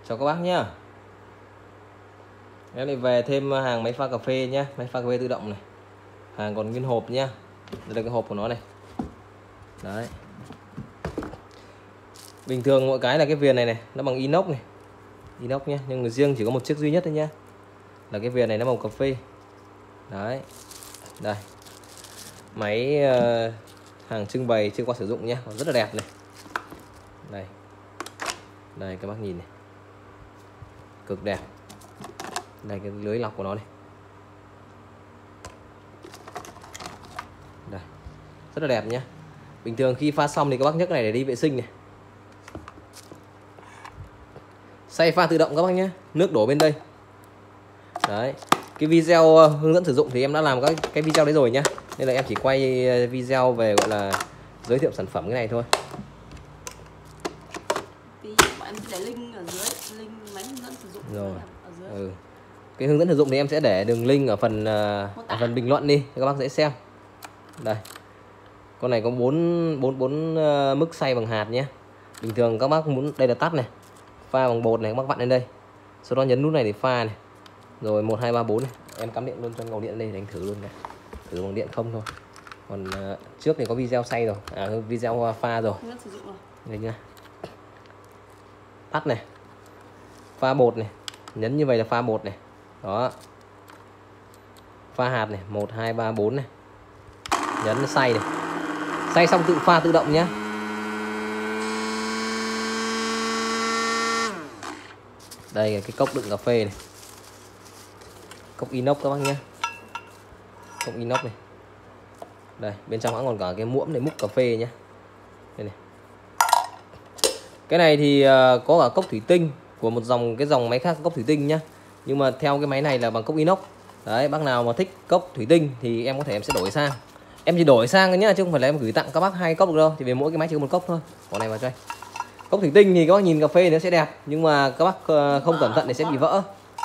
Chào các bác nhá. Em lại về thêm hàng máy pha cà phê nhá, máy pha cà phê tự động này. Hàng còn nguyên hộp nhá. Đây là cái hộp của nó này. Đấy. Bình thường mọi cái là cái viền này nó bằng inox này. Inox nhá, nhưng mà riêng chỉ có một chiếc duy nhất thôi nhá. Là cái viền này nó màu cà phê. Đấy. Đây. Máy hàng trưng bày chưa qua sử dụng nhá, còn rất là đẹp này. Đây. Đây các bác nhìn này. Cực đẹp. Đây cái lưới lọc của nó này. Đây. Rất là đẹp nhá. Bình thường khi pha xong thì các bác nhấc này để đi vệ sinh này. Xay pha tự động các bác nhé. Nước đổ bên đây. Đấy. Cái video hướng dẫn sử dụng thì em đã làm các cái video đấy rồi nhá. Nên là em chỉ quay video về gọi là giới thiệu sản phẩm cái này thôi. Thì bạn để link ở dưới, link máy hướng dẫn sử dụng rồi. Ở dưới. Cái hướng dẫn sử dụng thì em sẽ để đường link ở phần bình luận đi cho các bác dễ xem. Đây. Con này có 4 mức xay bằng hạt nhé. Bình thường các bác muốn, đây là tắt này, pha bằng bột này, các bác vặn lên đây, sau đó nhấn nút này để pha này, rồi 1 2 3 4 này. Em cắm điện luôn cho ngầu điện đây để anh thử luôn này, thử bằng điện không thôi. Còn trước thì có video xay rồi, video pha rồi. Đây nhá, tắt này, pha bột này, nhấn như vậy là pha bột này, đó, pha hạt này, 1 2 3 4 này, nhấn xay này, xay xong tự pha tự động nhé. Đây là cái cốc đựng cà phê này, cốc inox các bác nhé, cốc inox này. Đây bên trong còn cả cái muỗng để múc cà phê nhé. Đây này. Cái này thì có cả cốc thủy tinh của một dòng máy khác, cốc thủy tinh nhá. Nhưng mà theo cái máy này là bằng cốc inox. Đấy, bác nào mà thích cốc thủy tinh thì em sẽ đổi sang. Em chỉ đổi sang thôi nhá, chứ không phải là em gửi tặng các bác 2 cốc được đâu. Chỉ vì mỗi cái máy chỉ có 1 cốc thôi. Còn này vào cho anh. Cốc thủy tinh thì các bác nhìn cà phê nó sẽ đẹp, nhưng mà các bác không cẩn thận thì sẽ bị vỡ.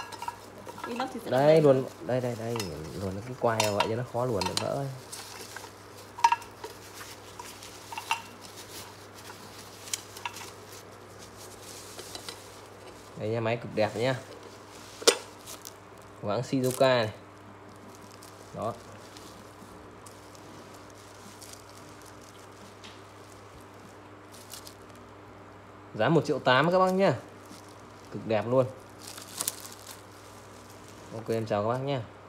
Đây luôn, đây luôn cái quai vậy cho nó khó luồn để vỡ. Đây nha, máy cực đẹp nhá. Của hãng Shizuoka này. Đó. Giá 1.8 triệu các bác nhá. Cực đẹp luôn. Ok, em chào các bác nhé.